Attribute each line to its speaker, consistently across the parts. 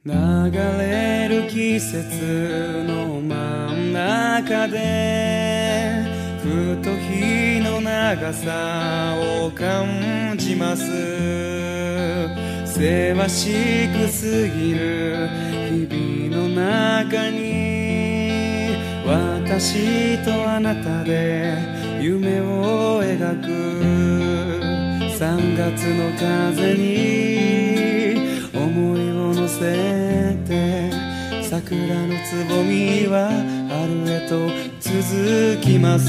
Speaker 1: 流れる季節の真ん中でふと日の長さを感じます。せわしく過ぎる日々の中に私とあなたで夢を描く。3月の風に思いを乗せて桜のつぼみは春へと続きます。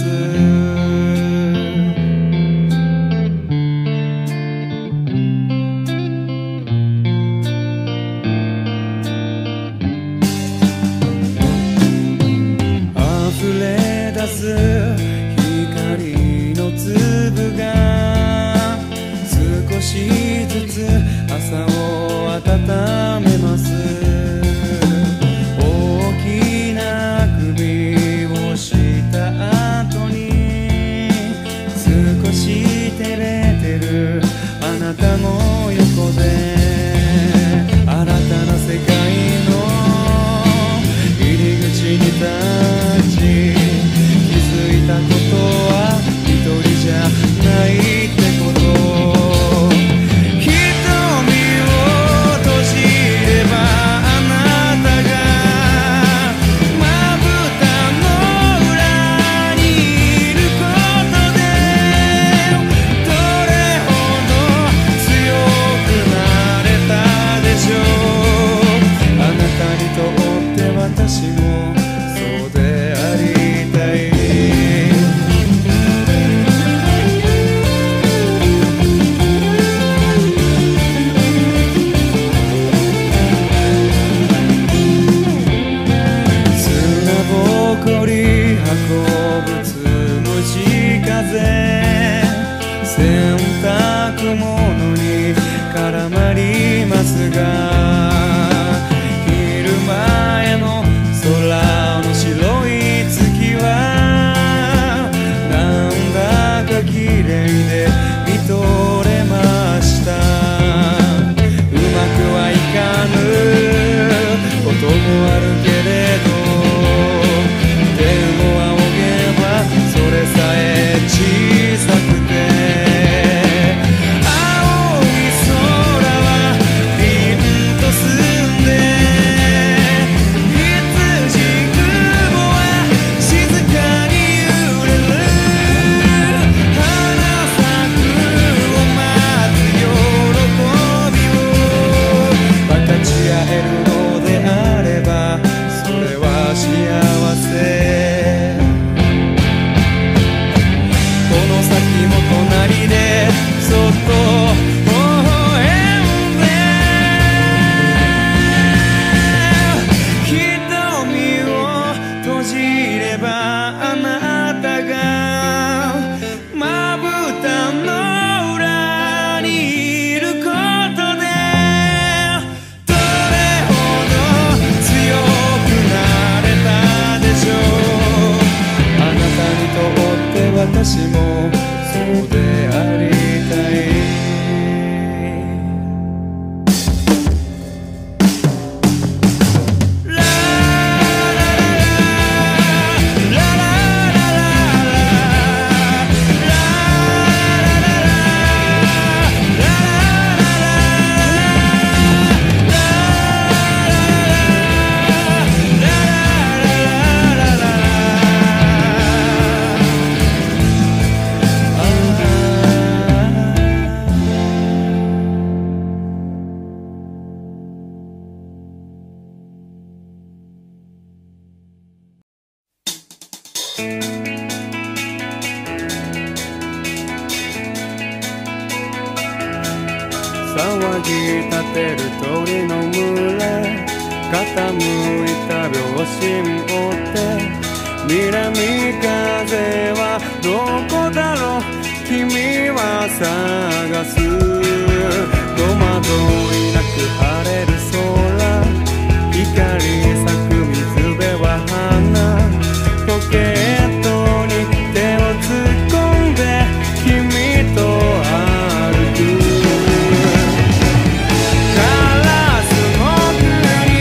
Speaker 1: 溢れ出す光の粒が少しずつ朝を温めます。大きなあくびをした後に少し照れてるあなたの横で新たな世界の入り口に立ち気づいたことは一人じゃないってこと。私もそうでありたい。砂ぼこり運ぶつむじ風洗濯物に絡まりますが空の白い月はなんだか綺麗で見とれました。うまくはいかぬこともあるけれど手を仰げばそれさえ小さくて私もそうでありたい。騒ぎ立てる鳥の群れ傾いた秒針追って南風はどこだろう君は探す。戸惑いなく晴れる空光咲く水辺は花ポケットに手を突っ込んで君と歩く。カラスの国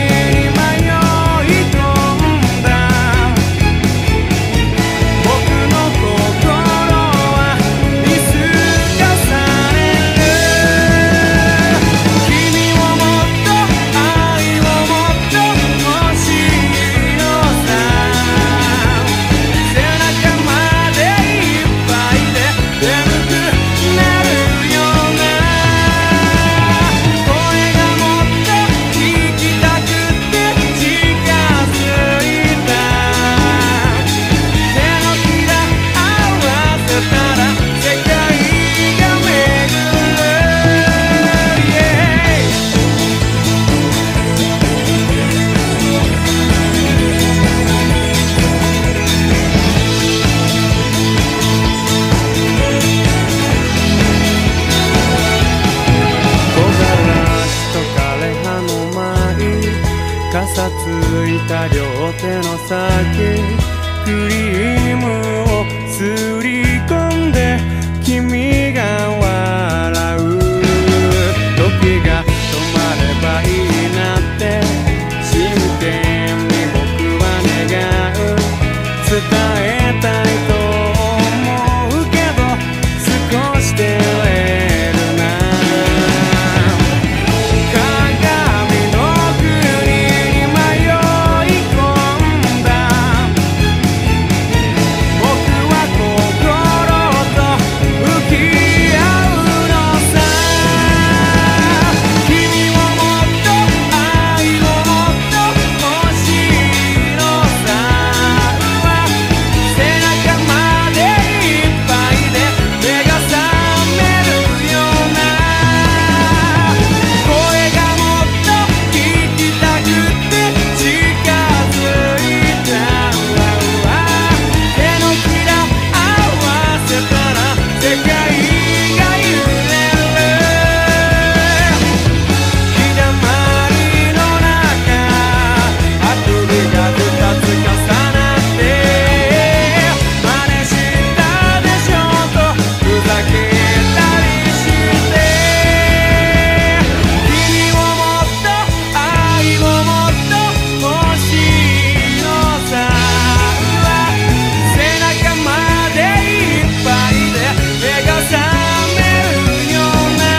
Speaker 1: 傘ついた両手の先、クリームをすり込んで君が笑う。時が止まればいいなって真剣に僕は願う。伝えたいと思うけど少し照れるな。鏡の国に迷い込んだ僕は心と向き合うのさ。君をもっと愛をもっと欲しいのさ。背中までいっぱいで目が覚めるような声がもっと聞きたくて近づいたわ。手のひら合わせたら世界が揺れる。日だまりの中あくびが2つ重なって真似したでしょとふざけたりして君をもっと愛をもっと欲しいのさ。背中までいっぱいで目が覚めるような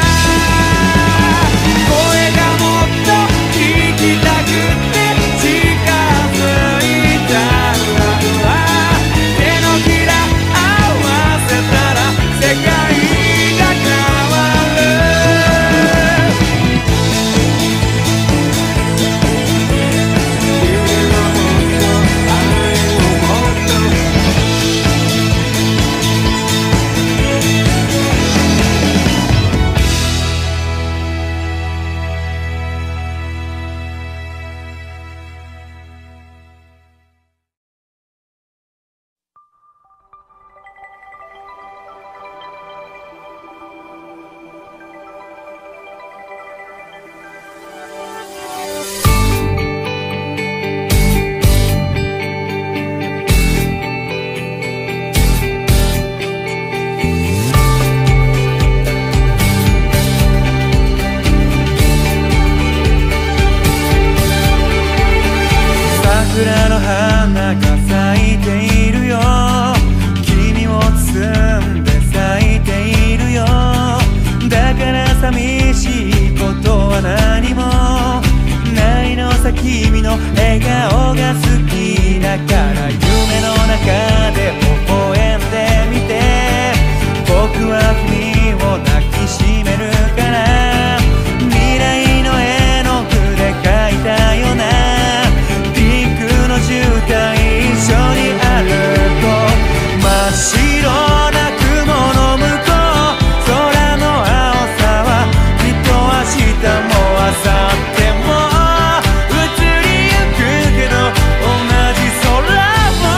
Speaker 1: 声がもっと聞きたくて近づいたわ。手のひら合わせたら世界が変わる。君はもっと愛をもっと桜の花が咲いているよ。君を包んで咲いているよ。だから寂しいことは何もないのさ。君の笑顔が好きだから夢の中で微笑んでみて。僕は君を抱きしめるから未来の絵の具で描いたようなピンクの絨毯一緒に歩こう。真っ白な雲の向こう空の青さはきっと明日も明後日も移りゆくけど同じ空を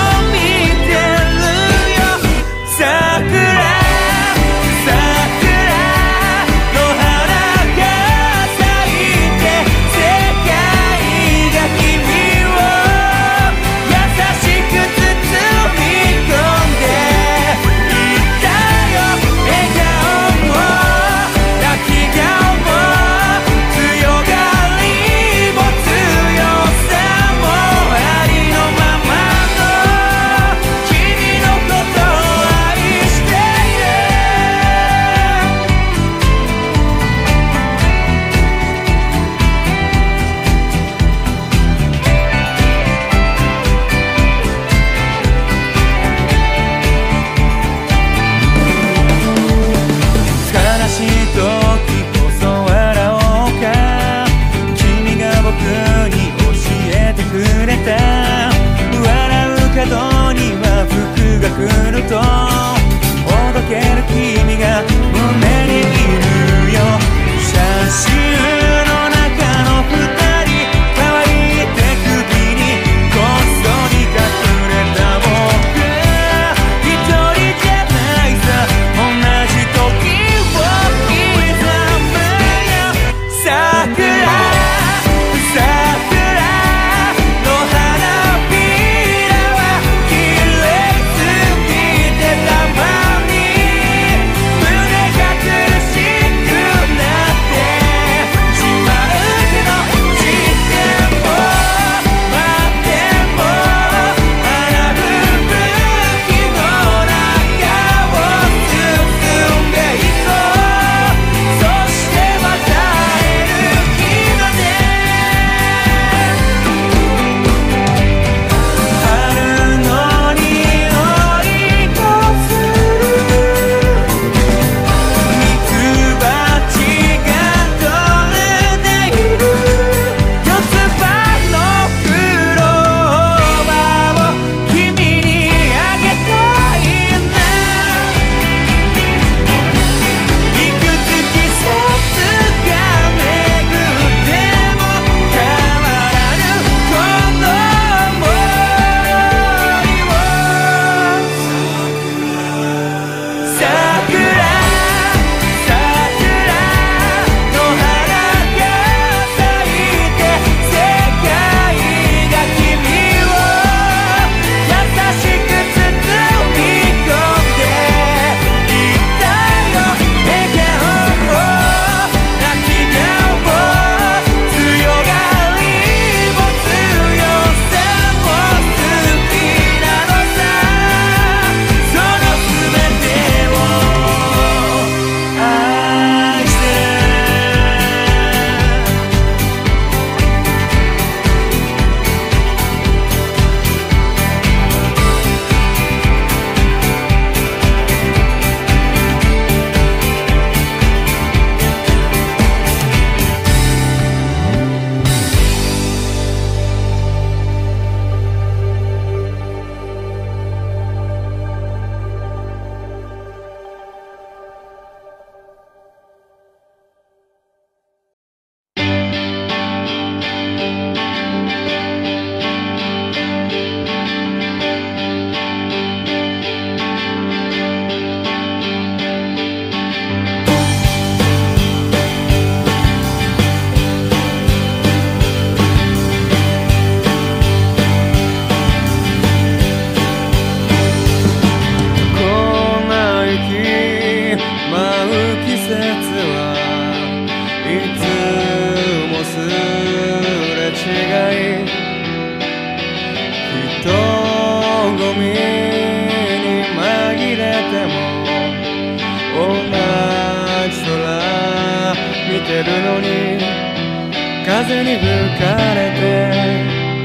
Speaker 1: に紛れても同じ空見てるのに風に吹かれて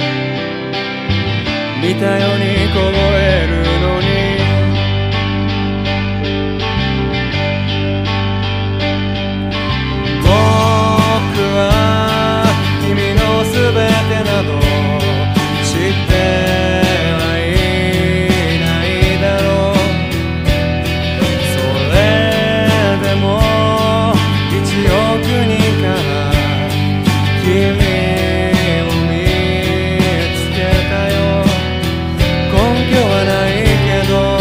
Speaker 1: 見たように凍えるのに僕は君のすべてなど知ってはいないだろう。それでも1億人から君を見つけたよ。根拠はないけど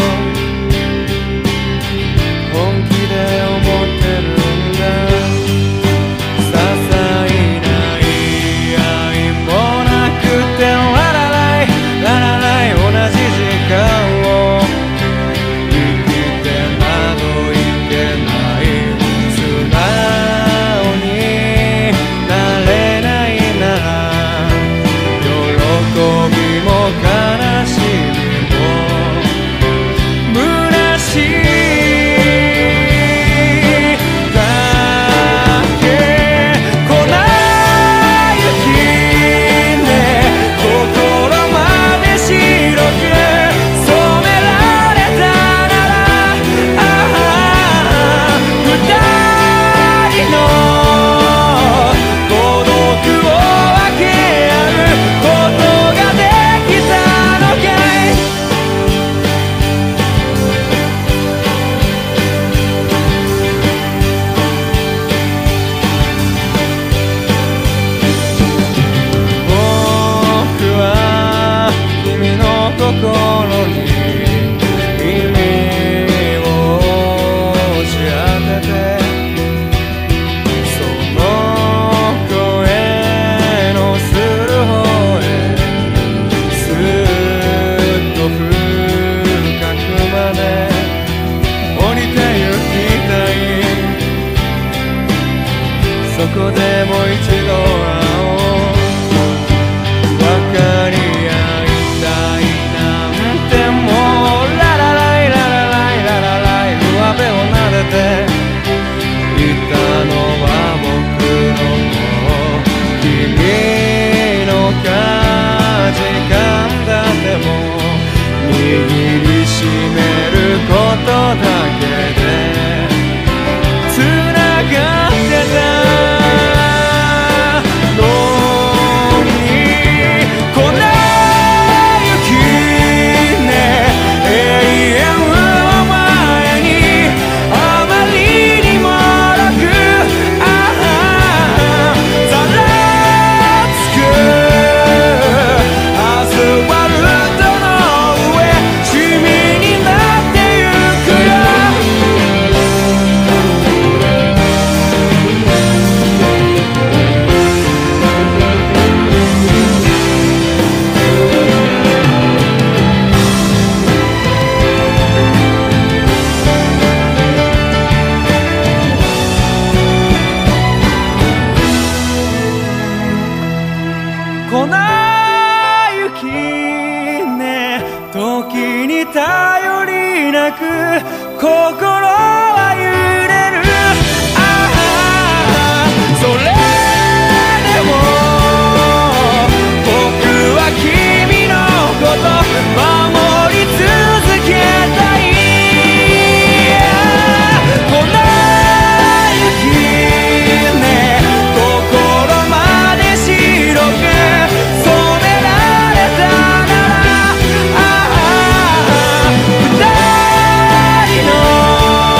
Speaker 1: 本気で思ってるんだ。些細な言い合いもなくてララライララライ同じ時間を生きてなどいけない。素直になれないなら喜びも悲しみも虚しいだけ。粉雪ね心まで白く染められたなら二人の孤独を分け合うことができたのかい。僕は君の心に耳を押し当ててその声のする方へすっと深くまで降りて行きたい。そこでもう一度会おう。分かり合いたいなんてもうララライララライララライ上辺を撫でていたのは僕の方。君のかじかんだ手も握りしめることだけでつながってたのに粉雪ね永遠を前にあまりにもろくざらつくアスファルトの上染みになってゆくよ。粉雪ね時に頼りなく心は揺れる。それでも僕は君のこと守り続けたい。粉雪ね心まで白く染められたなら二人の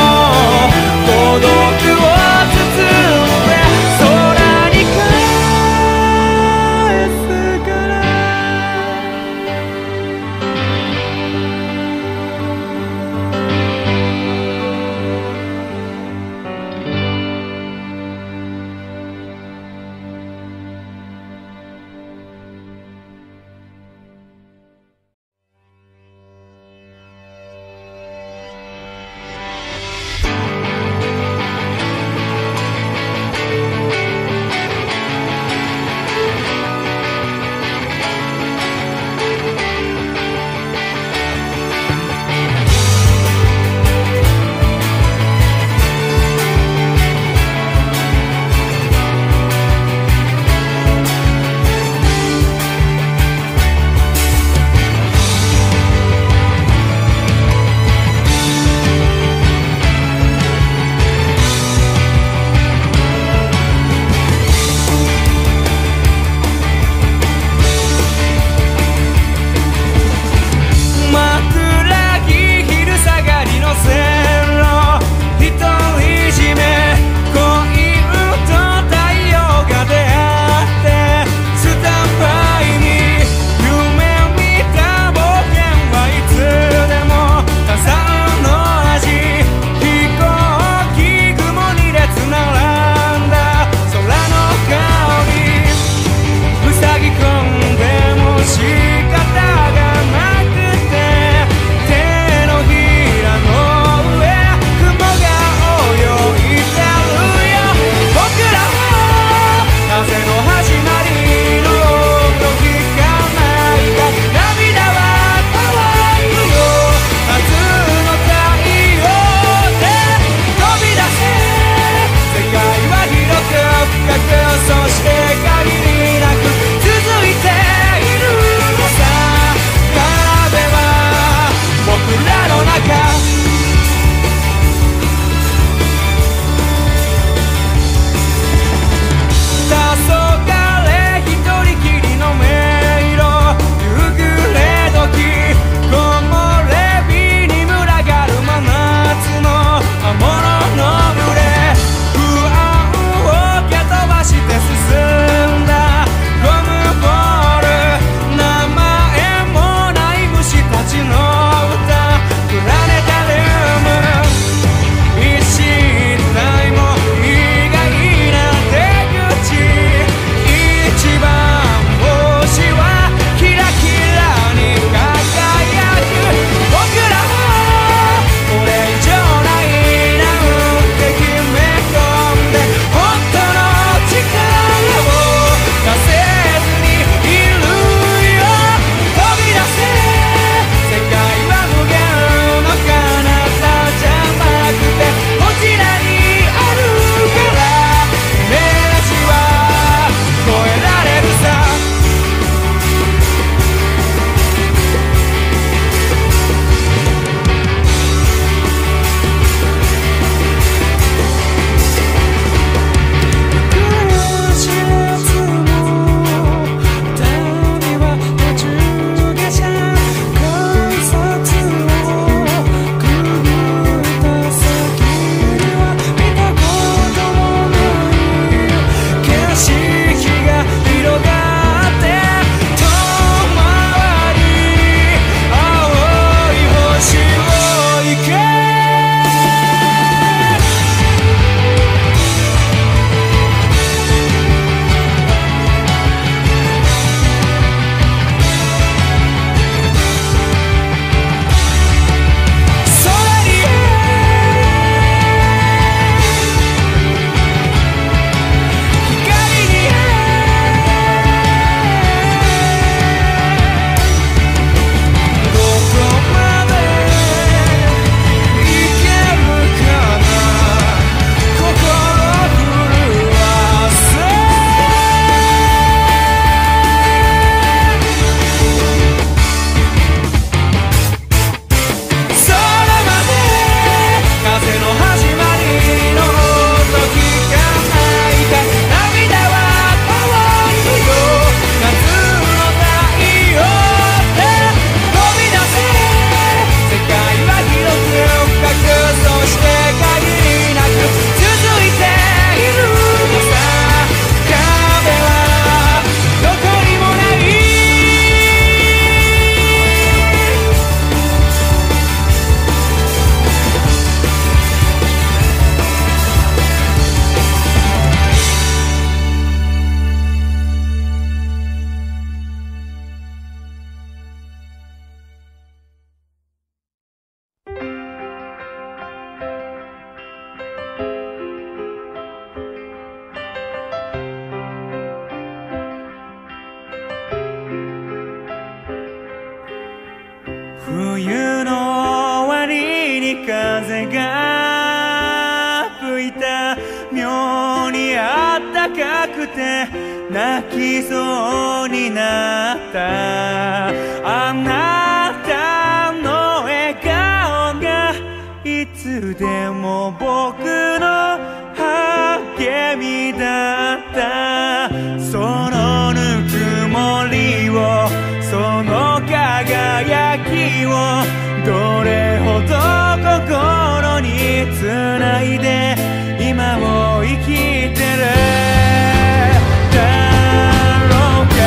Speaker 1: 風が吹いた妙にあったかくて泣きそうになったあなたの笑顔がいつでも僕の励みだったそのぬくもりをその輝きをどれほど心につないで今も生きてるだろうか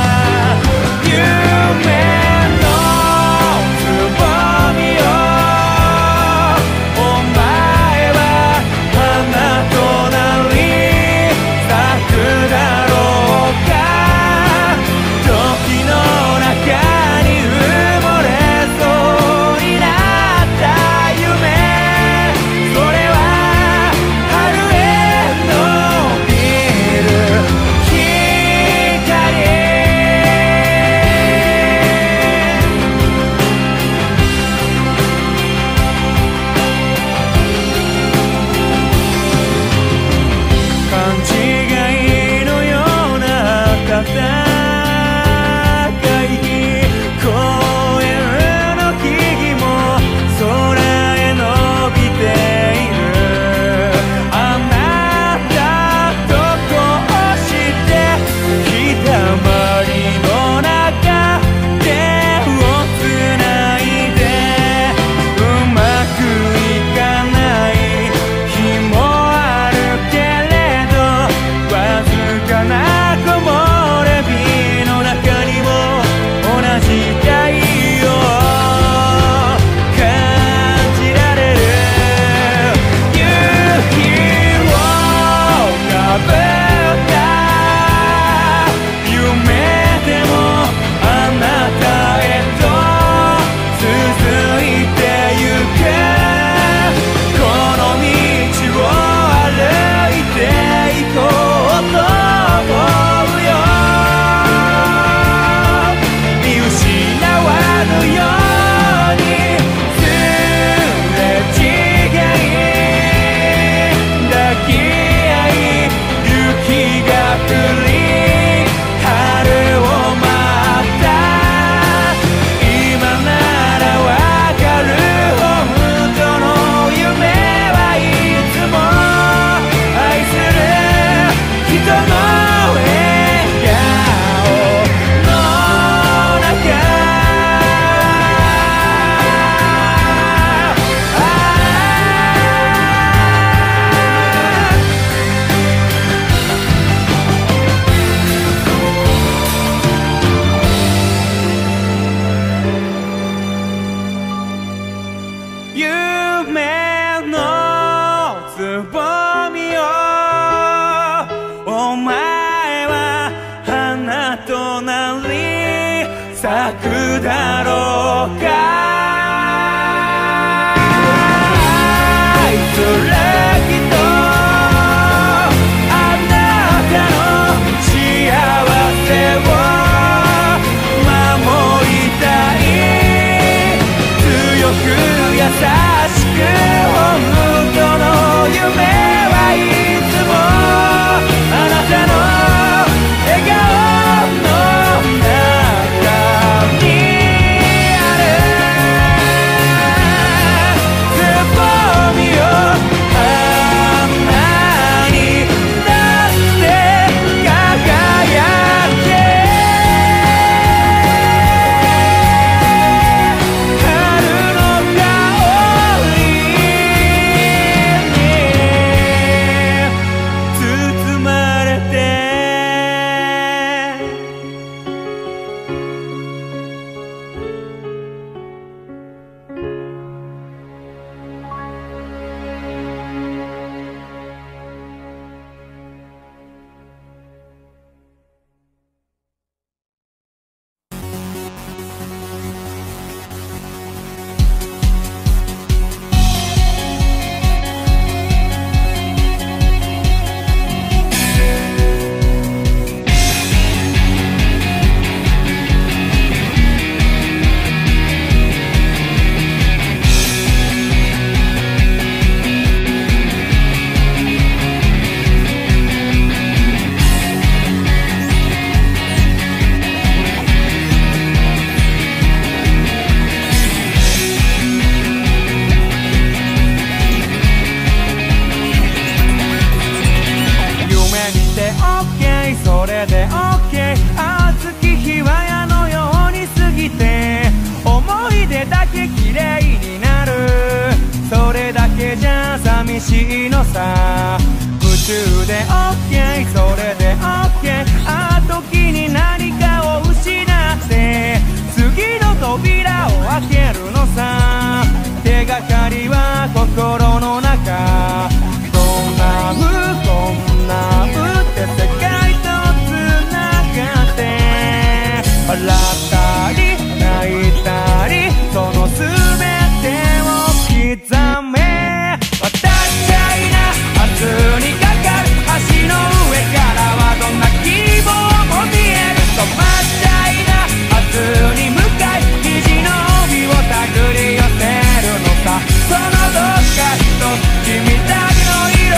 Speaker 1: 夢のつぼみをお前は花となり咲くだろうか時の中に埋もれそうになった夢それは春へ伸びる光勘違いのような戦い公園の木々も空へ伸びているあなたとこうして日だまりの中手をつないでうまくいかない日もあるけれどわずかな木漏れ日の中にも同じ太陽を感じられる勇気をかぶった夢でもあなたへと続いてゆくこの道を歩いていこうと思うよ見失わぬようにすれ違い抱き合い雪が降り春を待った今ならわかる本当の夢はいつも愛する人の笑顔の中夢のつぼみをお前は花となり咲くだろうか愛する人あなたの幸せを守りたい強く優しく本当の夢はいつもあなたの笑顔の中にあるつぼみをで OK。 熱き日は矢のように過ぎて思い出だけ綺麗になる。それだけじゃ寂しいのさ。夢中で OK。 それで OK。 あの時に何かを失って次の扉を開けるのさ。手がかりは心の中。こんな風こんな風って世界とつながって笑ったり泣いたりその全てを刻め。渡っちゃいな明日にかかる橋の上からはどんな希望も見える。止まっちゃいな明日に向かい虹の帯を手繰り寄せるのさ。そのどっか一つ君だけの色。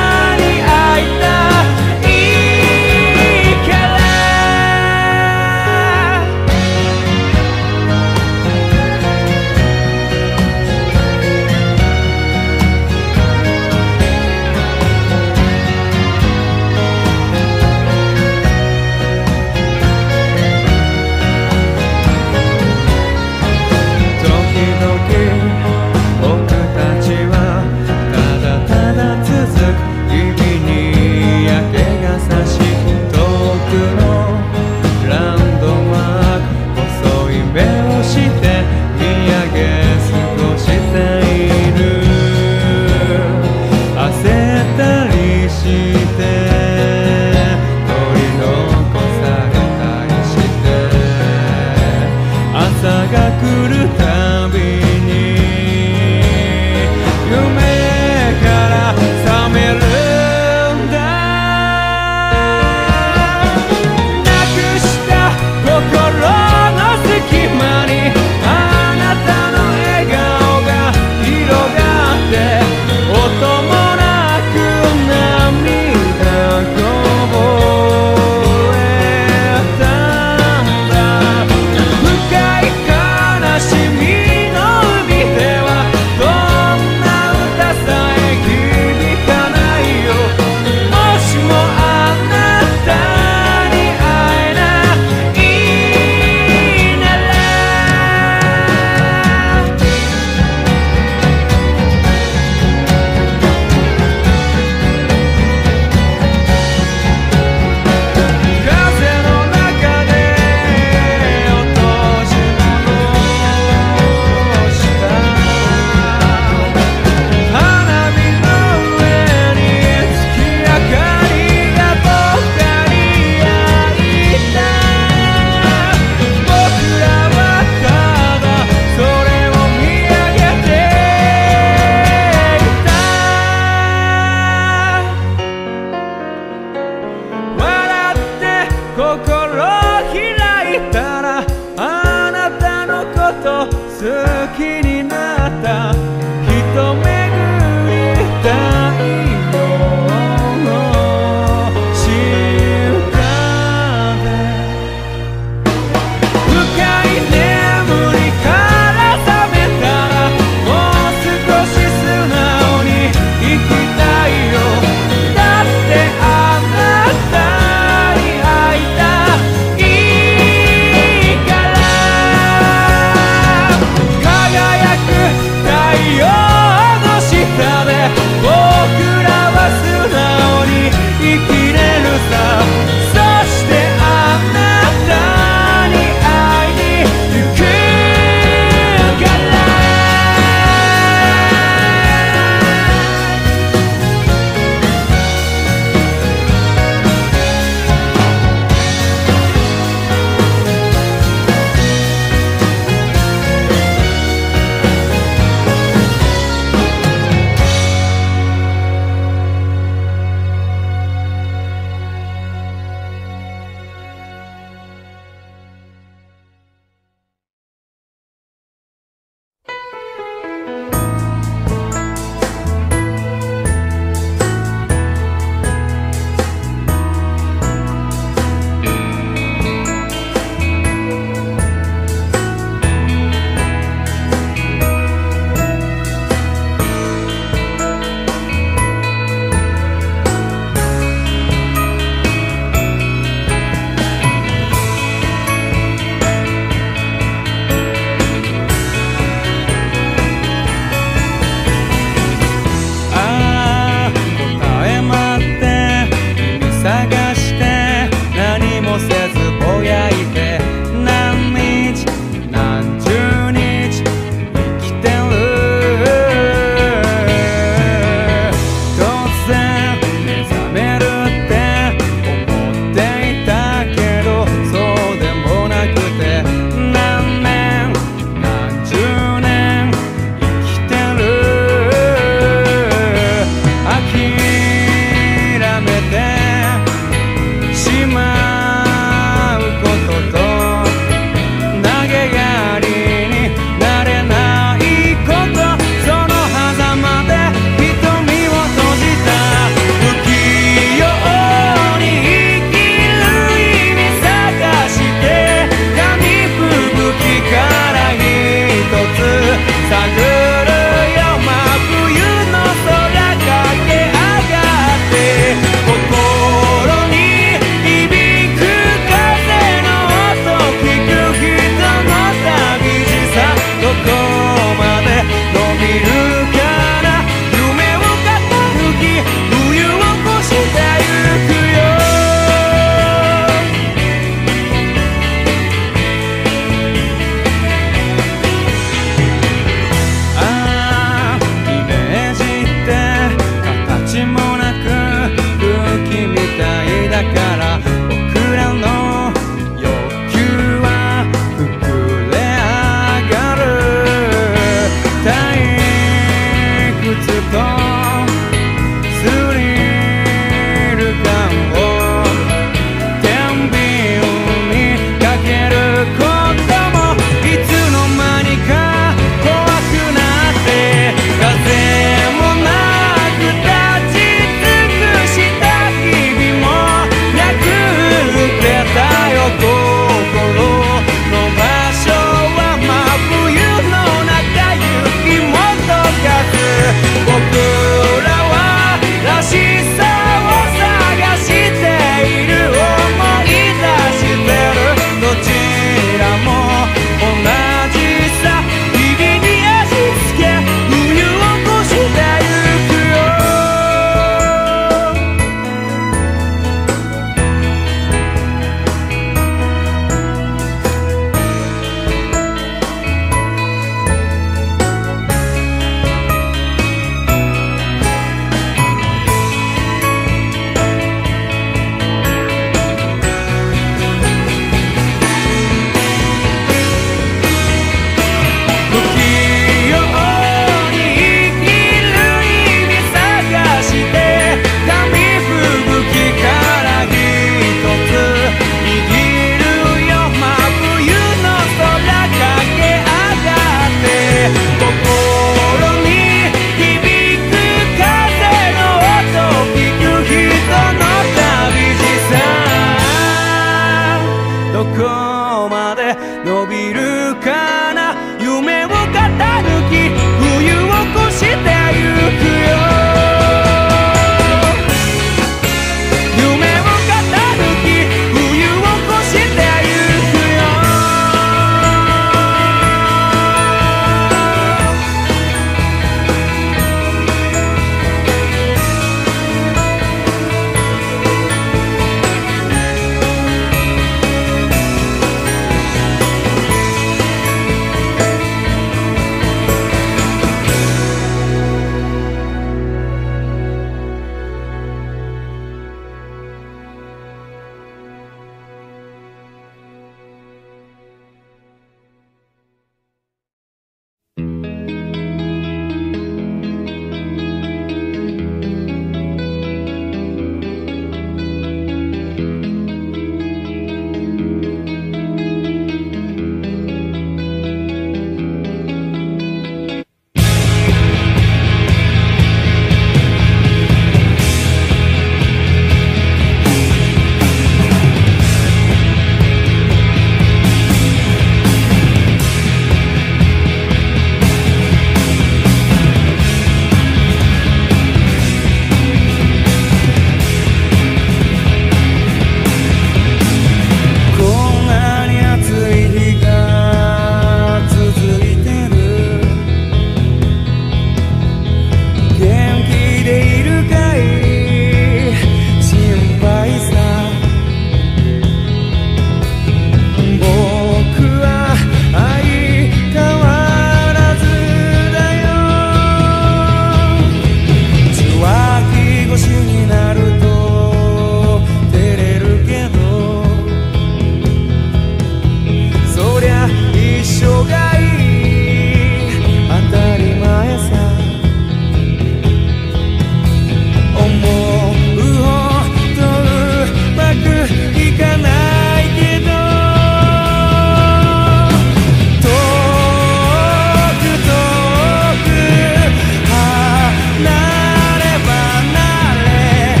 Speaker 2: 「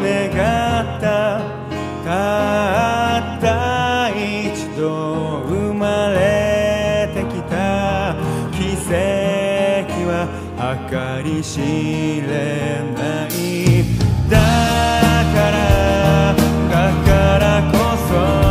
Speaker 1: 願った。たった一度生まれてきた奇跡は計り知れない。だからこそ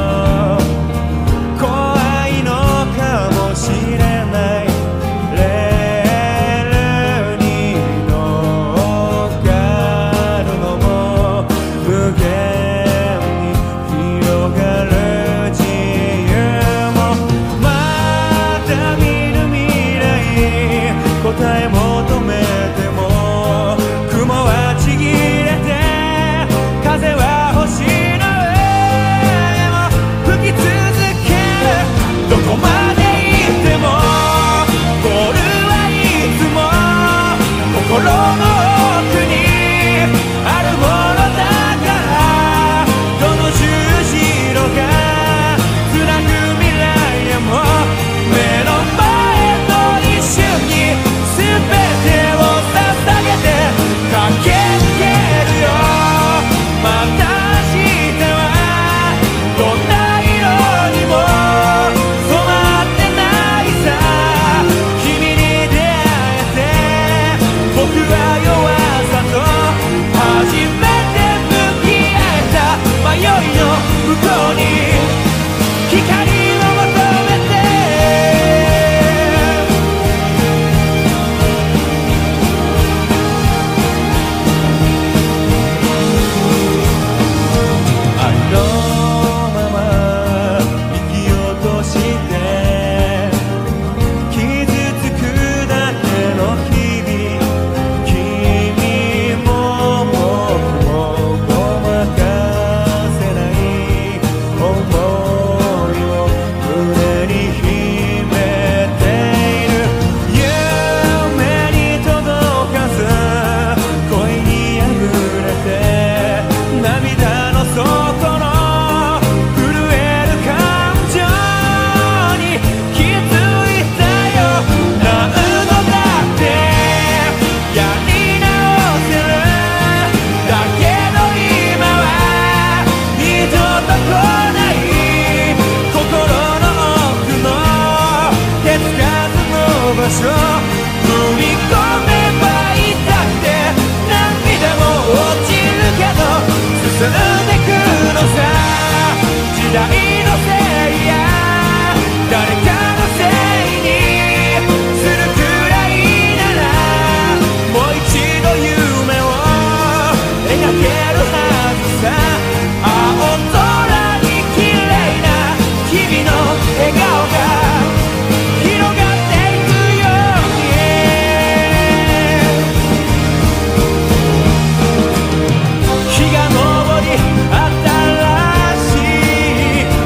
Speaker 1: 怖いのかもしれない。レールに乗っかるのも無限に広がる自由も、また見ぬ未来答え求めても雲はちぎれて風は星の上も吹き続ける。どこまで行ってもゴールはいつも心の奥にあるものだから、どの十字路がつなぐ未来へも目の前の一瞬に全てを捧げて駆け抜けるよ。また明日はどんな色にも染まってないさ。君に出会えて僕は弱さと初めて向き合えた。迷いの向こうに光を求めて。ありのまま生きようとして傷つくだけの日々、君も僕もごまかせない想いを胸に秘めている。夢に届かず恋に破れて涙の底の震える感情に気づいたよ。何度だってやり直せる。だけど今は二度と来ない心の奥の手つかずの場所踏み込めば痛くて涙も落ちるけど進んでくのさ。時代のせいや誰かのせいにするくらいならもう一度夢を描けるはずさ。青空に綺麗な君の笑顔が広がっていくように。日が昇り新しい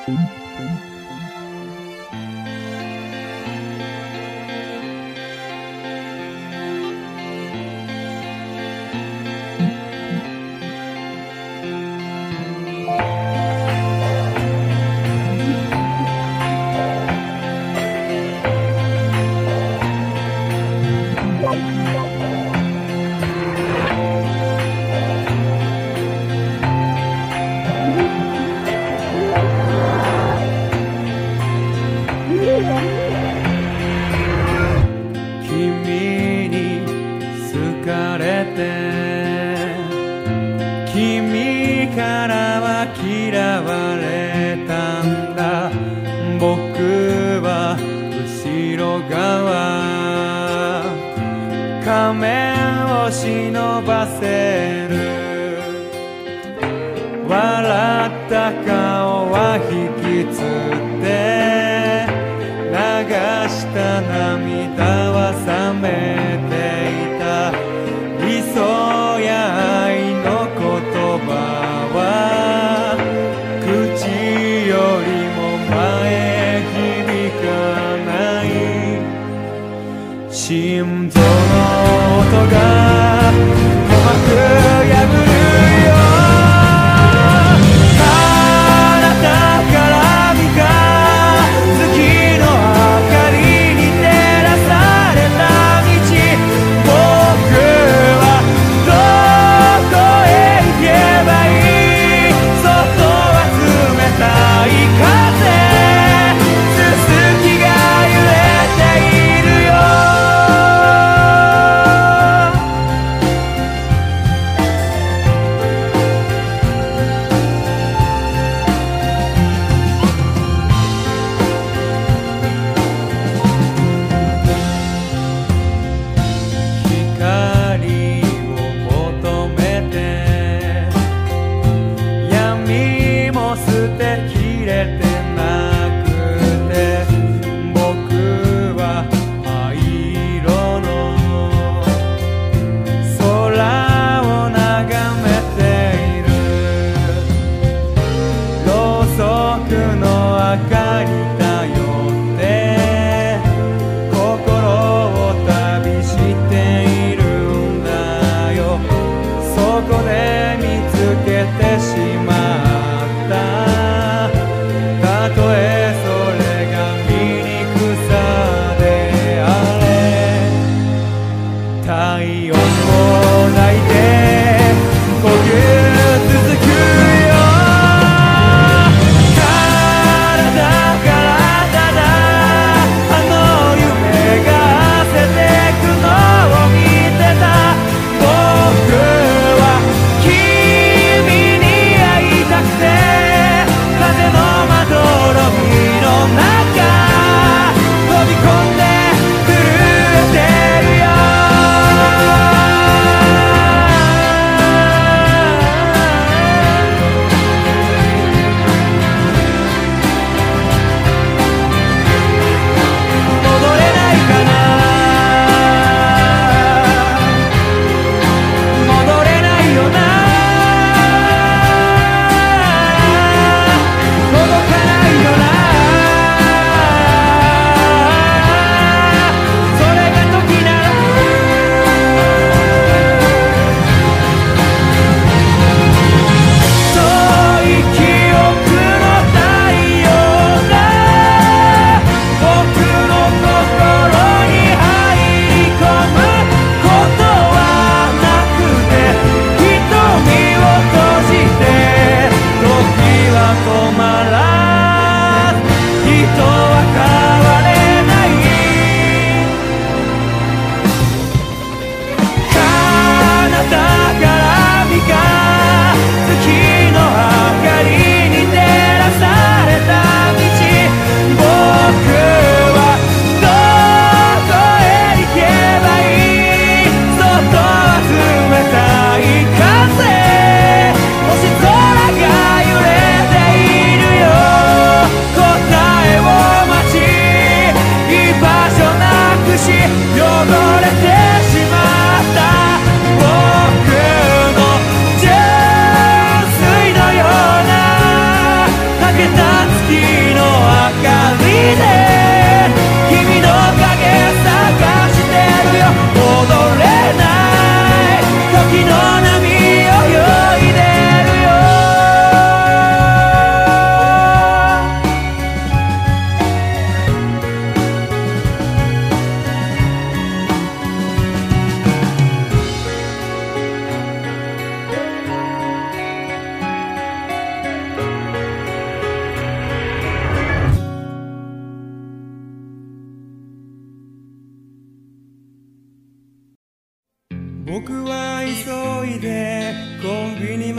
Speaker 1: 君に好かれて君からは嫌われたんだ。僕は後ろ側仮面を忍ばせる。笑った顔は引きつって流した涙は冷めていた。理想や愛の言葉は口よりも前響かない。心臓の音が鼓膜破るよ。あなたから見た月の明かりに照らされた道、僕はどこへ行けばいい。外は冷たい風、すすきが揺れているよ。光を求めて闇も捨てきれてなくて、僕は灰色の空を眺めている。ろうそくの明かり頼って心を旅しているんだよ。そこで見つけてしまった。たとえそれが醜さであれ、体温を抱いて呼吸続くよ。体からただあの夢が焦ってくのを見てた。僕は君に会いた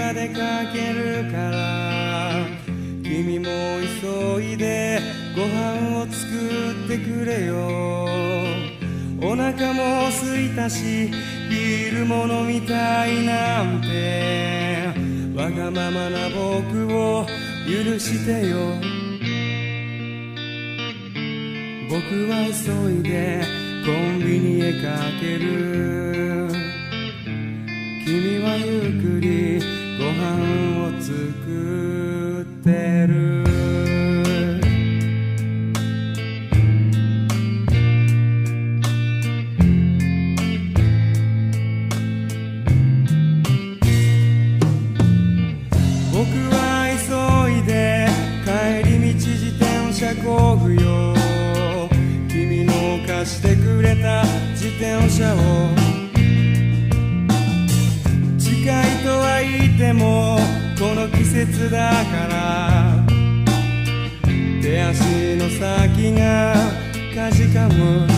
Speaker 1: が出かけるから君も急いでご飯を作ってくれよ。お腹も空いたしビールも飲みたいなんてわがままな僕を許してよ。僕は急いでコンビニへかける。君はゆっくりご飯を作ってる。僕は急いで帰り道自転車こぐよ。君の貸してくれた自転車を近いとは言ってもこの季節だから手足の先がかじかむ。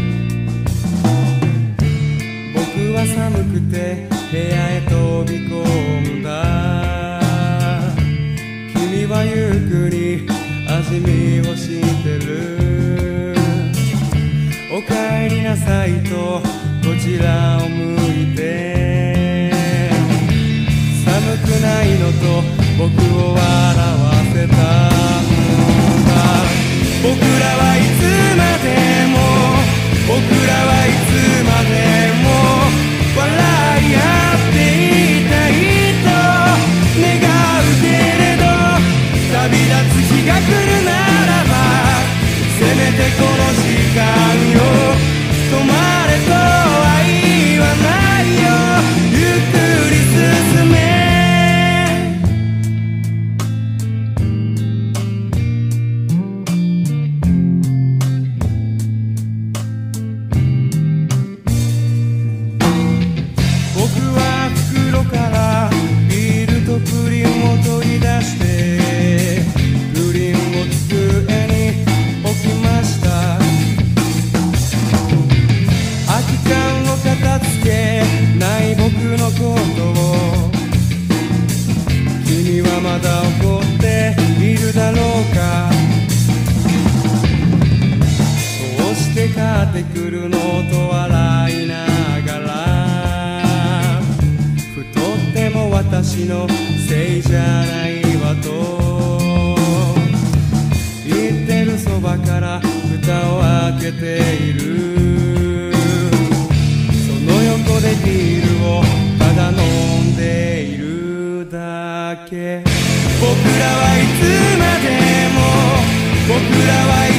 Speaker 1: 僕は寒くて部屋へ飛び込んだ。君はゆっくり味見をしてる。おかえりなさいとこちらを向いて寒くないのと僕を笑わせたのだ。僕らはいつまでも僕らはいつまでも笑い合っていたいと願うけれど旅立つ日が来るならばせめてこの時間よ止まれとは言わないよ。ゆっくり進め。僕は袋からビールとプリンを取り出してプリンを机に置きました。空き缶を片付けない僕のことを君はまだ怒っているだろうか。そうして買ってくるのと笑いながら太っても私のせいじゃないわと言ってるそばから蓋を開けている。その横でビールをただ飲んでいるだけ。僕らはいつまでも僕らはい